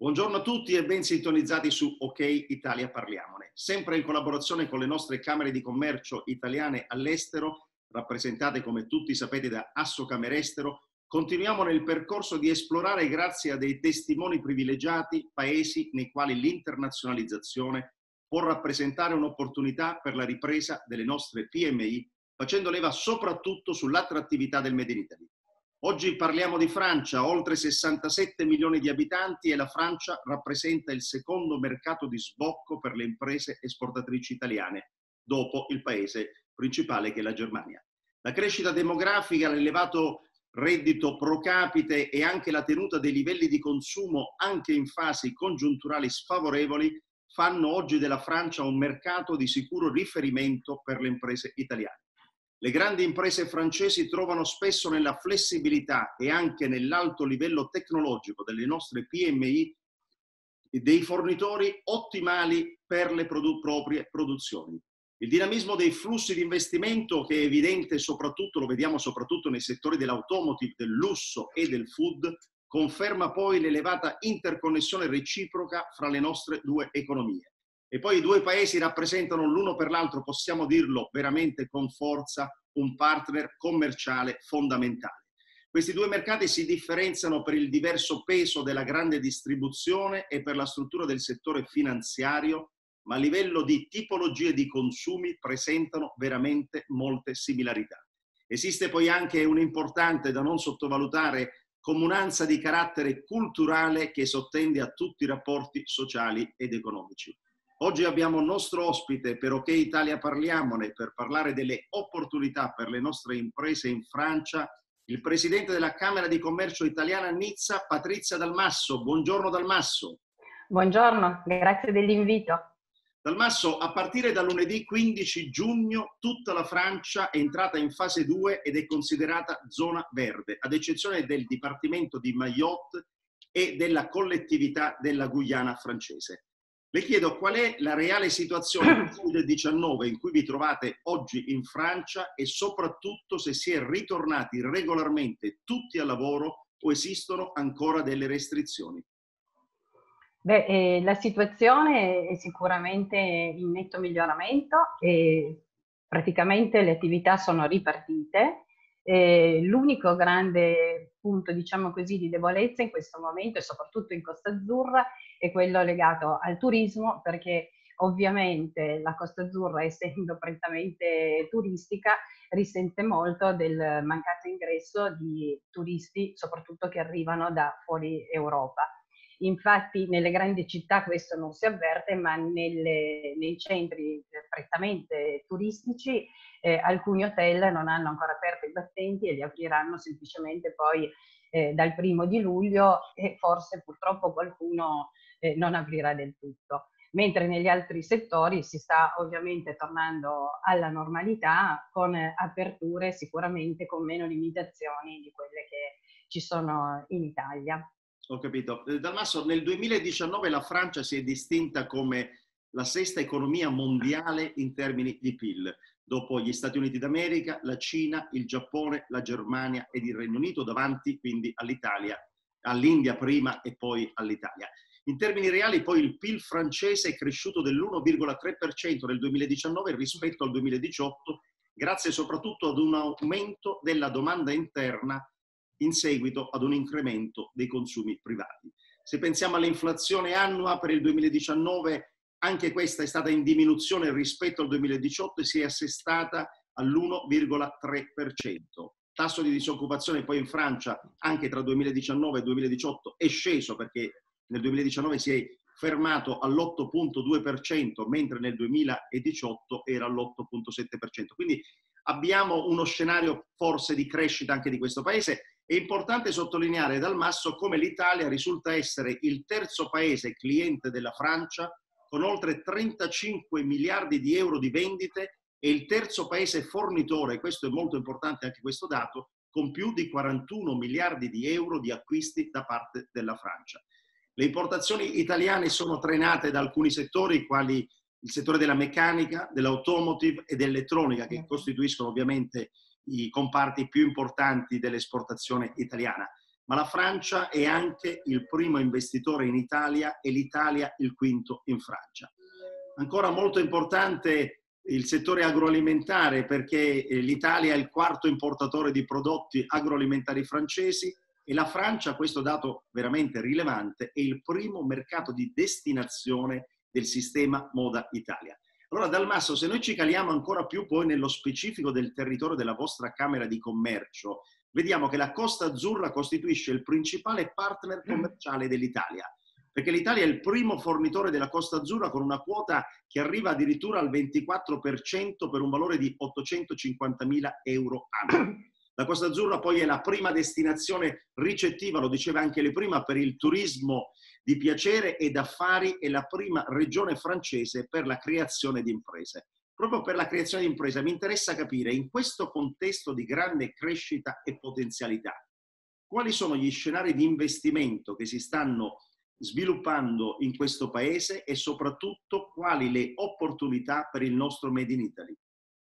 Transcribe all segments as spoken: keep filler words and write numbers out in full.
Buongiorno a tutti e ben sintonizzati su OK Italia Parliamone. Sempre in collaborazione con le nostre Camere di Commercio italiane all'estero, rappresentate come tutti sapete da Assocamerestero, continuiamo nel percorso di esplorare, grazie a dei testimoni privilegiati, paesi nei quali l'internazionalizzazione può rappresentare un'opportunità per la ripresa delle nostre P M I, facendo leva soprattutto sull'attrattività del Made in Italy. Oggi parliamo di Francia, oltre sessantasette milioni di abitanti, e la Francia rappresenta il secondo mercato di sbocco per le imprese esportatrici italiane, dopo il paese principale che è la Germania. La crescita demografica, l'elevato reddito pro capite e anche la tenuta dei livelli di consumo anche in fasi congiunturali sfavorevoli fanno oggi della Francia un mercato di sicuro riferimento per le imprese italiane. Le grandi imprese francesi trovano spesso nella flessibilità e anche nell'alto livello tecnologico delle nostre P M I dei fornitori ottimali per le produ- proprie produzioni. Il dinamismo dei flussi di investimento, che è evidente soprattutto, lo vediamo soprattutto nei settori dell'automotive, del lusso e del food, conferma poi l'elevata interconnessione reciproca fra le nostre due economie. E poi i due paesi rappresentano l'uno per l'altro, possiamo dirlo veramente con forza, un partner commerciale fondamentale. Questi due mercati si differenziano per il diverso peso della grande distribuzione e per la struttura del settore finanziario, ma a livello di tipologie di consumi presentano veramente molte similarità. Esiste poi anche un'importante, da non sottovalutare, comunanza di carattere culturale che sottende a tutti i rapporti sociali ed economici. Oggi abbiamo il nostro ospite per OK Italia Parliamone per parlare delle opportunità per le nostre imprese in Francia, il presidente della Camera di Commercio italiana a Nizza, Patrizia Dalmasso. Buongiorno Dalmasso. Buongiorno, grazie dell'invito. Dalmasso, a partire da lunedì quindici giugno tutta la Francia è entrata in fase due ed è considerata zona verde, ad eccezione del Dipartimento di Mayotte e della collettività della Guyana francese. Le chiedo qual è la reale situazione del Covid diciannove in cui vi trovate oggi in Francia e soprattutto se si è ritornati regolarmente tutti al lavoro o esistono ancora delle restrizioni. Beh, eh, la situazione è sicuramente in netto miglioramento e praticamente le attività sono ripartite. Eh, l'unico grande punto, diciamo così, di debolezza in questo momento, e soprattutto in Costa Azzurra, è quello legato al turismo, perché ovviamente la Costa Azzurra, essendo prettamente turistica, risente molto del mancato ingresso di turisti, soprattutto che arrivano da fuori Europa. Infatti nelle grandi città questo non si avverte, ma nelle, nei centri prettamente turistici eh, alcuni hotel non hanno ancora aperto i battenti e li apriranno semplicemente poi eh, dal primo di luglio, e forse purtroppo qualcuno eh, non aprirà del tutto. Mentre negli altri settori si sta ovviamente tornando alla normalità, con aperture sicuramente con meno limitazioni di quelle che ci sono in Italia. Ho capito. Dalmasso, nel duemiladiciannove la Francia si è distinta come la sesta economia mondiale in termini di P I L, dopo gli Stati Uniti d'America, la Cina, il Giappone, la Germania ed il Regno Unito, davanti quindi all'Italia, all'India prima e poi all'Italia. In termini reali poi il P I L francese è cresciuto dell'uno virgola tre per cento nel duemiladiciannove rispetto al duemiladiciotto, grazie soprattutto ad un aumento della domanda interna in seguito ad un incremento dei consumi privati. Se pensiamo all'inflazione annua per il duemiladiciannove, anche questa è stata in diminuzione rispetto al duemiladiciotto e si è assestata all'uno virgola tre per cento. Tasso di disoccupazione poi in Francia anche tra duemiladiciannove e duemiladiciotto è sceso, perché nel duemiladiciannove si è fermato all'otto virgola due per cento, mentre nel duemiladiciotto era all'otto virgola sette per cento. Quindi abbiamo uno scenario forse di crescita anche di questo paese. È importante sottolineare, Dalmasso, come l'Italia risulta essere il terzo paese cliente della Francia con oltre trentacinque miliardi di euro di vendite e il terzo paese fornitore, questo è molto importante anche questo dato, con più di quarantuno miliardi di euro di acquisti da parte della Francia. Le importazioni italiane sono trainate da alcuni settori, quali il settore della meccanica, dell'automotive e dell'elettronica, che costituiscono ovviamente i comparti più importanti dell'esportazione italiana. ma la Francia è anche il primo investitore in Italia e l'Italia il quinto in Francia. Ancora molto importante il settore agroalimentare, perché l'Italia è il quarto importatore di prodotti agroalimentari francesi e la Francia, questo dato veramente rilevante, è il primo mercato di destinazione del sistema Moda Italia. Allora Dalmasso, se noi ci caliamo ancora più poi nello specifico del territorio della vostra Camera di Commercio, vediamo che la Costa Azzurra costituisce il principale partner commerciale dell'Italia, perché l'Italia è il primo fornitore della Costa Azzurra con una quota che arriva addirittura al ventiquattro per cento per un valore di ottocentocinquantamila euro annui. La Costa Azzurra poi è la prima destinazione ricettiva, lo diceva anche lei prima, per il turismo di piacere e d'affari, e la prima regione francese per la creazione di imprese. Proprio per la creazione di imprese mi interessa capire, in questo contesto di grande crescita e potenzialità, quali sono gli scenari di investimento che si stanno sviluppando in questo paese e soprattutto quali le opportunità per il nostro Made in Italy?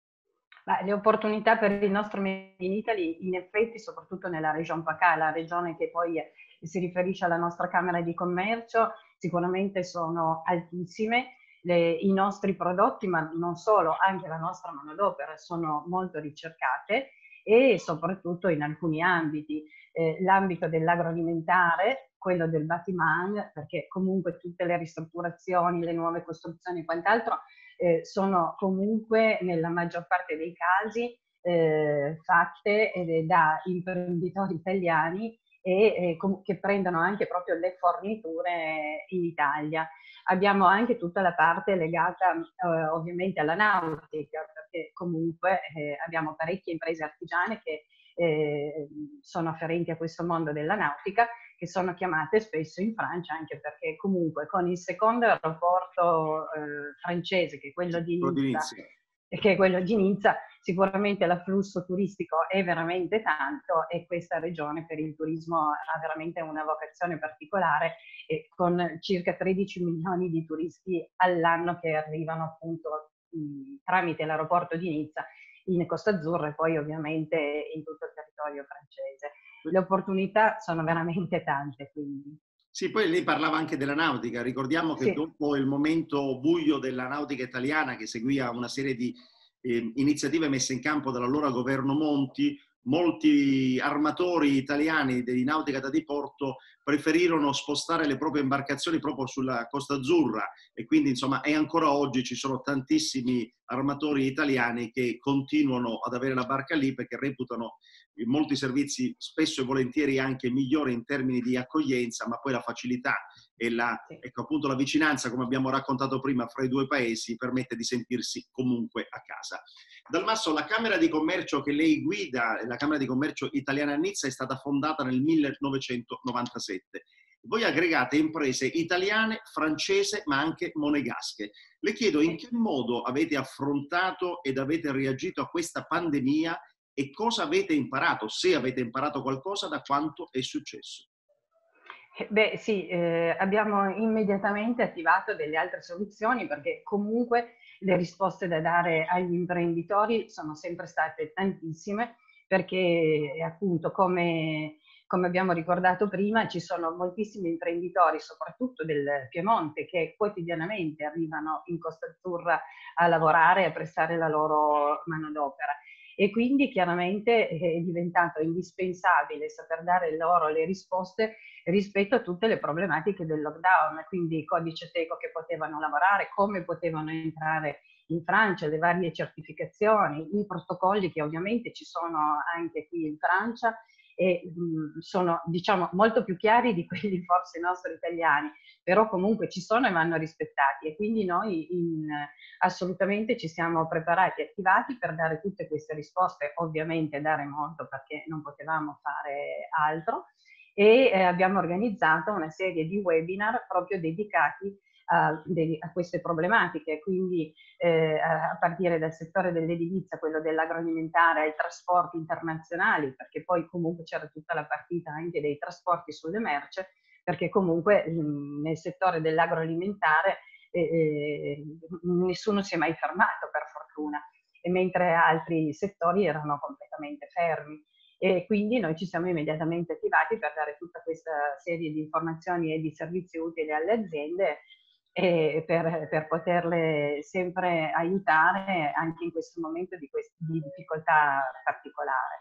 Beh, le opportunità per il nostro Made in Italy, in effetti, soprattutto nella regione PACA, la regione che poi si riferisce alla nostra Camera di Commercio, sicuramente sono altissime. Le, I nostri prodotti, ma non solo, anche la nostra manodopera, sono molto ricercate e soprattutto in alcuni ambiti. Eh, l'ambito dell'agroalimentare, quello del bâtiment, perché comunque tutte le ristrutturazioni, le nuove costruzioni e quant'altro eh, sono comunque nella maggior parte dei casi eh, fatte eh, da imprenditori italiani e eh, che prendono anche proprio le forniture in Italia. Abbiamo anche tutta la parte legata eh, ovviamente alla nautica, perché comunque eh, abbiamo parecchie imprese artigiane che eh, sono afferenti a questo mondo della nautica, che sono chiamate spesso in Francia, anche perché comunque con il secondo aeroporto eh, francese, che è quello di Nizza, che è quello di Nizza, sicuramente l'afflusso turistico è veramente tanto e questa regione per il turismo ha veramente una vocazione particolare, e con circa tredici milioni di turisti all'anno che arrivano appunto mh, tramite l'aeroporto di Nizza in Costa Azzurra e poi ovviamente in tutto il territorio francese. Le opportunità sono veramente tante, quindi. Sì, poi lei parlava anche della nautica. Ricordiamo che sì, dopo il momento buio della nautica italiana, che seguiva una serie di eh, iniziative messe in campo dall'allora governo Monti, molti armatori italiani di nautica da diporto preferirono spostare le proprie imbarcazioni proprio sulla Costa Azzurra, e quindi insomma e ancora oggi ci sono tantissimi armatori italiani che continuano ad avere la barca lì perché reputano molti servizi spesso e volentieri anche migliori in termini di accoglienza, ma poi la facilità e la, ecco, appunto, la vicinanza, come abbiamo raccontato prima, fra i due paesi permette di sentirsi comunque a casa. Dalmasso, la Camera di Commercio che lei guida, la Camera di Commercio italiana a Nizza, è stata fondata nel millenovecentonovantasette. Voi aggregate imprese italiane, francese, ma anche monegasche. Le chiedo in che modo avete affrontato ed avete reagito a questa pandemia e cosa avete imparato, se avete imparato qualcosa da quanto è successo. Beh sì, eh, abbiamo immediatamente attivato delle altre soluzioni, perché comunque le risposte da dare agli imprenditori sono sempre state tantissime, perché appunto come, come abbiamo ricordato prima ci sono moltissimi imprenditori, soprattutto del Piemonte, che quotidianamente arrivano in Costa Azzurra a lavorare e a prestare la loro manodopera. E quindi chiaramente è diventato indispensabile saper dare loro le risposte rispetto a tutte le problematiche del lockdown, quindi il codice Ateco che potevano lavorare, come potevano entrare in Francia, le varie certificazioni, i protocolli che ovviamente ci sono anche qui in Francia e mh, sono diciamo molto più chiari di quelli forse nostri italiani, però comunque ci sono e vanno rispettati, e quindi noi in, assolutamente ci siamo preparati e attivati per dare tutte queste risposte, ovviamente dare molto perché non potevamo fare altro, e eh, abbiamo organizzato una serie di webinar proprio dedicati a, a queste problematiche, quindi eh, a partire dal settore dell'edilizia, quello dell'agroalimentare, ai trasporti internazionali, perché poi comunque c'era tutta la partita anche dei trasporti sulle merci, perché comunque mh, nel settore dell'agroalimentare eh, eh, nessuno si è mai fermato, per fortuna, e mentre altri settori erano completamente fermi. e quindi noi ci siamo immediatamente attivati per dare tutta questa serie di informazioni e di servizi utili alle aziende e per, per poterle sempre aiutare anche in questo momento di, quest- di difficoltà particolare.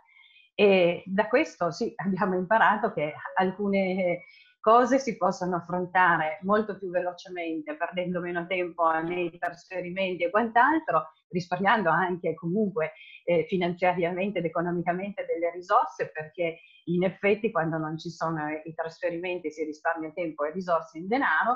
E da questo sì, abbiamo imparato che alcune cose si possono affrontare molto più velocemente, perdendo meno tempo nei trasferimenti e quant'altro, risparmiando anche comunque eh, finanziariamente ed economicamente delle risorse, perché in effetti quando non ci sono i trasferimenti si risparmia tempo e risorse in denaro,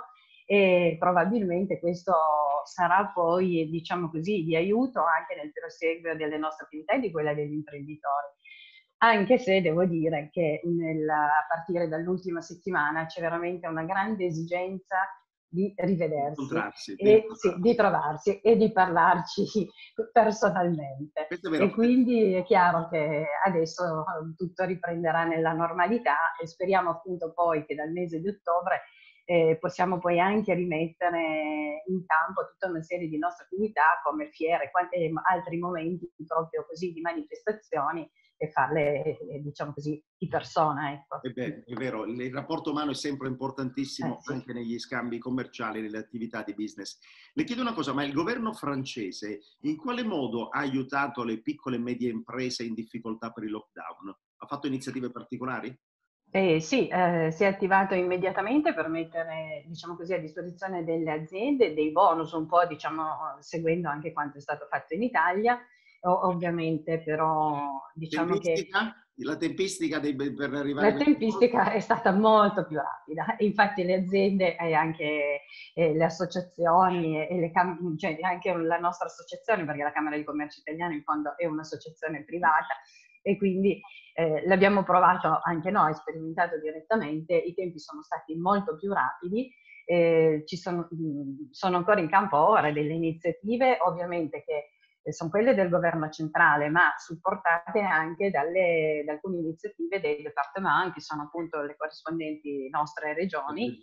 e probabilmente questo sarà poi, diciamo così, di aiuto anche nel proseguio delle nostre attività e di quella degli imprenditori. Anche se devo dire che nel, a partire dall'ultima settimana c'è veramente una grande esigenza di rivedersi e di, sì, di trovarsi e di parlarci personalmente. Questo è vero. E quindi è chiaro che adesso tutto riprenderà nella normalità e speriamo appunto poi che dal mese di ottobre eh, possiamo poi anche rimettere in campo tutta una serie di nostre attività come fiere e altri momenti proprio così di manifestazioni e farle, eh, diciamo così, di persona. Ecco. È, vero, è vero, il rapporto umano è sempre importantissimo, eh, sì, anche negli scambi commerciali, nelle attività di business. Le chiedo una cosa, ma il governo francese in quale modo ha aiutato le piccole e medie imprese in difficoltà per il lockdown? Ha fatto iniziative particolari? Eh, sì, eh, si è attivato immediatamente per mettere, diciamo così, a disposizione delle aziende dei bonus, un po' diciamo seguendo anche quanto è stato fatto in Italia, o, ovviamente però diciamo che la tempistica dei, per arrivare... La tempistica è stata molto più rapida, infatti le aziende e anche eh, le associazioni e le cam- cioè anche la nostra associazione, perché la Camera di Commercio Italiana in fondo è un'associazione privata e quindi eh, l'abbiamo provato anche noi, sperimentato direttamente, i tempi sono stati molto più rapidi, eh, ci sono, mh, sono ancora in campo ora delle iniziative ovviamente che sono quelle del governo centrale, ma supportate anche dalle, da alcune iniziative dei départements, che sono appunto le corrispondenti nostre regioni,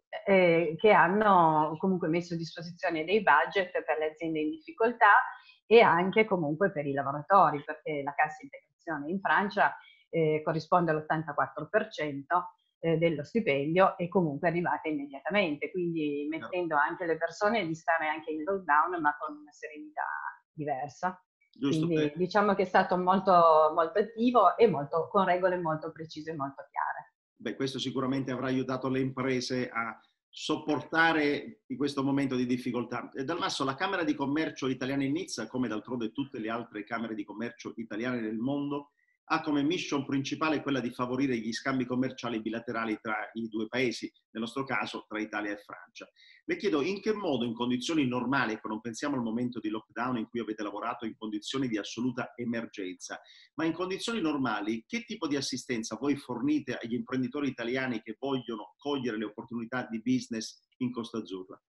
eh, che hanno comunque messo a disposizione dei budget per le aziende in difficoltà e anche comunque per i lavoratori, perché la cassa integrazione in Francia eh, corrisponde all'ottantaquattro per cento eh, dello stipendio e comunque è arrivata immediatamente, quindi mettendo anche le persone di stare anche in lockdown ma con una serenità diversa. Giusto, quindi beh. diciamo che è stato molto, molto attivo e molto, con regole molto precise e molto chiare. Beh, questo sicuramente avrà aiutato le imprese a sopportare in questo momento di difficoltà. E Dalmasso, la Camera di Commercio italiana in Nizza, come d'altronde tutte le altre Camere di Commercio italiane nel mondo, ha come mission principale quella di favorire gli scambi commerciali bilaterali tra i due paesi, nel nostro caso tra Italia e Francia. Le chiedo in che modo, in condizioni normali, ecco, non pensiamo al momento di lockdown in cui avete lavorato in condizioni di assoluta emergenza, ma in condizioni normali, che tipo di assistenza voi fornite agli imprenditori italiani che vogliono cogliere le opportunità di business in Costa Azzurra?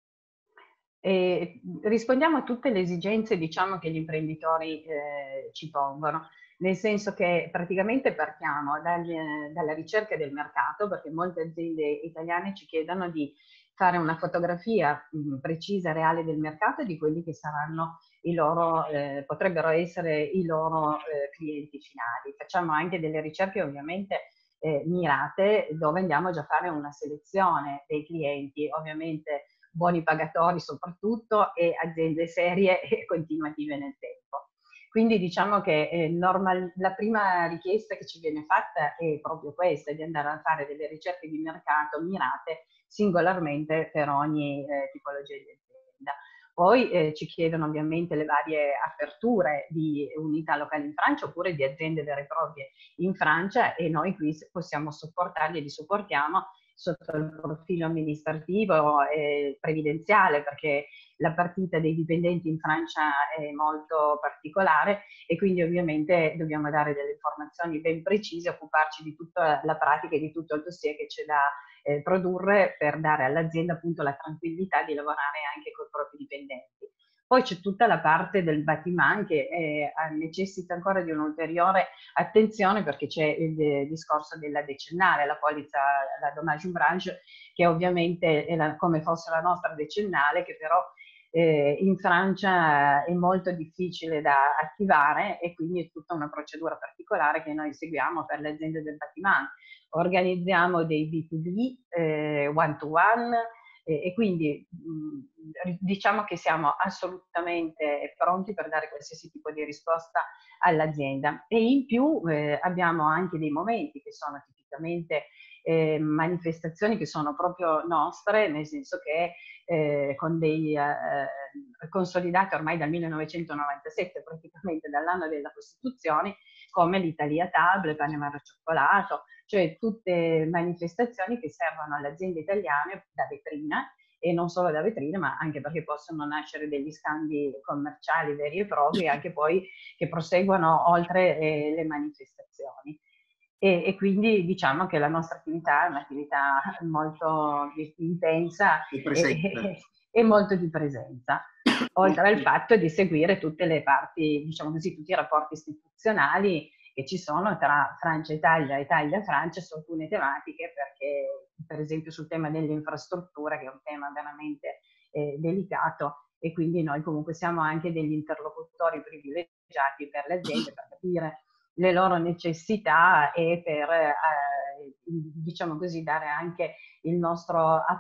E rispondiamo a tutte le esigenze, diciamo, che gli imprenditori eh, ci pongono, nel senso che praticamente partiamo dagli, dalla ricerca del mercato, perché molte aziende italiane ci chiedono di fare una fotografia mh, precisa e reale del mercato e di quelli che saranno i loro, eh, potrebbero essere i loro eh, clienti finali. Facciamo anche delle ricerche ovviamente eh, mirate, dove andiamo già a fare una selezione dei clienti, ovviamente buoni pagatori soprattutto e aziende serie e continuative nel tempo. Quindi diciamo che eh, normal, la prima richiesta che ci viene fatta è proprio questa, di andare a fare delle ricerche di mercato mirate singolarmente per ogni eh, tipologia di azienda. Poi eh, ci chiedono ovviamente le varie aperture di unità locali in Francia oppure di aziende vere e proprie in Francia e noi qui possiamo supportarli e li supportiamo sotto il profilo amministrativo e previdenziale, perché la partita dei dipendenti in Francia è molto particolare e quindi ovviamente dobbiamo dare delle informazioni ben precise, occuparci di tutta la pratica e di tutto il dossier che c'è da eh, produrre per dare all'azienda appunto la tranquillità di lavorare anche con i propri dipendenti. Poi c'è tutta la parte del bâtiment che eh, necessita ancora di un'ulteriore attenzione perché c'è il, il discorso della decennale, la polizza, la dommage ouvrage, che ovviamente è la, come fosse la nostra decennale, che però eh, in Francia è molto difficile da attivare e quindi è tutta una procedura particolare che noi seguiamo per le aziende del bâtiment. Organizziamo dei B due B, eh, one to one, eh, e quindi mh, diciamo che siamo assolutamente pronti per dare qualsiasi tipo di risposta all'azienda. E in più eh, abbiamo anche dei momenti che sono tipicamente eh, manifestazioni che sono proprio nostre, nel senso che eh, con dei eh, consolidati ormai dal millenovecentonovantasette, praticamente dall'anno della Costituzione, come l'Italia Table, Panama al cioccolato, cioè tutte manifestazioni che servono alle aziende italiane da vetrina, e non solo da vetrina, ma anche perché possono nascere degli scambi commerciali veri e propri, anche poi che proseguono oltre eh, le manifestazioni. E, e quindi diciamo che la nostra attività è un'attività molto intensa È e, presente. e, e molto di presenza, oltre al fatto di seguire tutte le parti, diciamo così, tutti i rapporti istituzionali che ci sono tra Francia e Italia, Italia e Francia su alcune tematiche, perché per esempio sul tema delle infrastrutture, che è un tema veramente eh, delicato, e quindi noi comunque siamo anche degli interlocutori privilegiati per le aziende per capire le loro necessità e per, eh, diciamo così, dare anche il nostro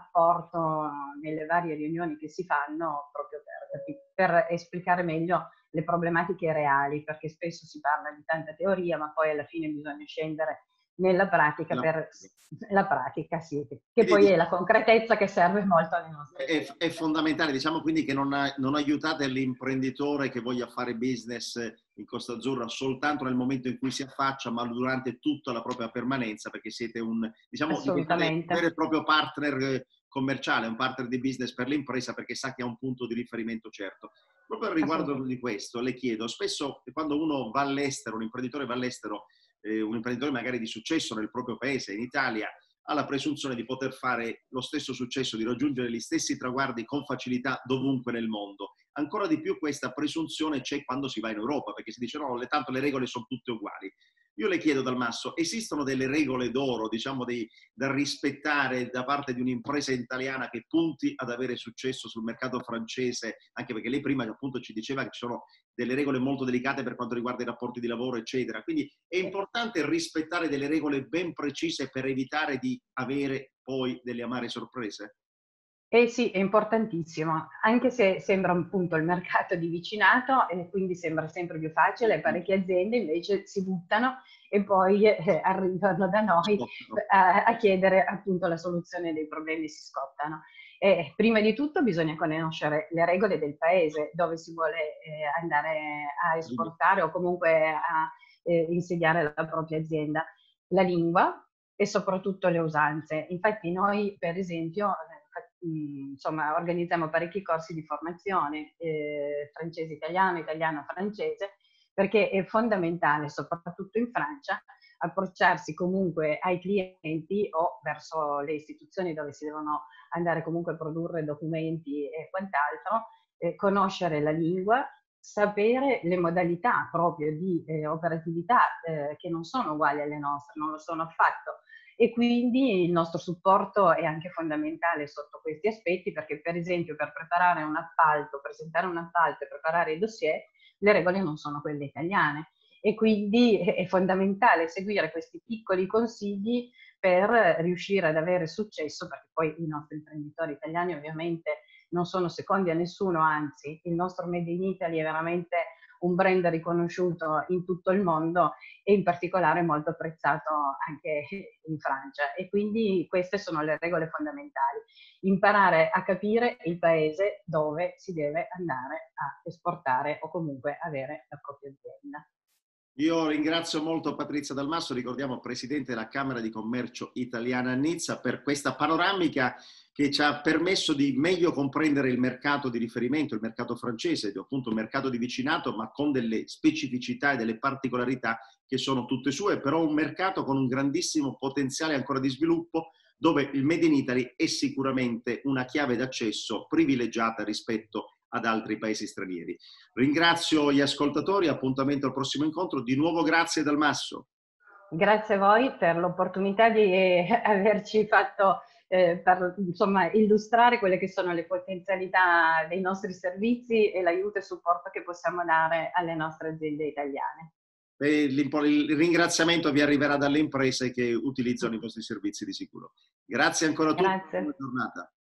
apporto nelle varie riunioni che si fanno, proprio per, per esplicare meglio le problematiche reali, perché spesso si parla di tanta teoria, ma poi alla fine bisogna scendere nella pratica, No. per la pratica, sì, che poi è la concretezza che serve molto alle nostre è, è fondamentale, diciamo quindi che non, non aiutate l'imprenditore che voglia fare business in Costa Azzurra soltanto nel momento in cui si affaccia, ma durante tutta la propria permanenza, perché siete un, diciamo, diventate un vero e proprio partner commerciale, un partner di business per l'impresa, perché sa che ha un punto di riferimento certo. Proprio riguardo di questo, le chiedo, spesso quando uno va all'estero, un imprenditore va all'estero, eh, un imprenditore magari di successo nel proprio paese, in Italia, ha la presunzione di poter fare lo stesso successo, di raggiungere gli stessi traguardi con facilità dovunque nel mondo. Ancora di più questa presunzione c'è quando si va in Europa, perché si dice no, le, tanto le regole sono tutte uguali. Io le chiedo, Dalmasso, esistono delle regole d'oro, diciamo, dei, da rispettare da parte di un'impresa italiana che punti ad avere successo sul mercato francese, anche perché lei prima appunto ci diceva che ci sono delle regole molto delicate per quanto riguarda i rapporti di lavoro, eccetera. Quindi è importante rispettare delle regole ben precise per evitare di avere poi delle amare sorprese? Eh sì, è importantissimo, anche se sembra appunto il mercato di vicinato e quindi sembra sempre più facile, parecchie aziende invece si buttano e poi eh, arrivano da noi a, a chiedere appunto la soluzione dei problemi, si scottano. Eh, prima di tutto bisogna conoscere le regole del paese dove si vuole eh, andare a esportare o comunque a eh, insediare la propria azienda, la lingua e soprattutto le usanze. Infatti noi per esempio insomma, organizziamo parecchi corsi di formazione eh, francese-italiano, italiano-francese, perché è fondamentale, soprattutto in Francia, approcciarsi comunque ai clienti o verso le istituzioni dove si devono andare comunque a produrre documenti e quant'altro, eh, conoscere la lingua, sapere le modalità proprio di eh, operatività eh, che non sono uguali alle nostre, non lo sono affatto. E quindi il nostro supporto è anche fondamentale sotto questi aspetti, perché per esempio per preparare un appalto, presentare un appalto e preparare i dossier, le regole non sono quelle italiane. E quindi è fondamentale seguire questi piccoli consigli per riuscire ad avere successo, perché poi i nostri imprenditori italiani ovviamente non sono secondi a nessuno, anzi il nostro Made in Italy è veramente un brand riconosciuto in tutto il mondo e in particolare molto apprezzato anche in Francia. E quindi queste sono le regole fondamentali. Imparare a capire il paese dove si deve andare a esportare o comunque avere la propria azienda. Io ringrazio molto Patrizia Dalmasso, ricordiamo Presidente della Camera di Commercio Italiana a Nizza, per questa panoramica che ci ha permesso di meglio comprendere il mercato di riferimento, il mercato francese, appunto un mercato di vicinato, ma con delle specificità e delle particolarità che sono tutte sue, però un mercato con un grandissimo potenziale ancora di sviluppo, dove il Made in Italy è sicuramente una chiave d'accesso privilegiata rispetto ad altri paesi stranieri. Ringrazio gli ascoltatori, appuntamento al prossimo incontro. Di nuovo grazie Dalmasso. Grazie a voi per l'opportunità di eh, averci fatto eh, per, insomma, illustrare quelle che sono le potenzialità dei nostri servizi e l'aiuto e supporto che possiamo dare alle nostre aziende italiane. E il ringraziamento vi arriverà dalle imprese che utilizzano i vostri servizi di sicuro. Grazie ancora a tutti, buona Grazie. giornata.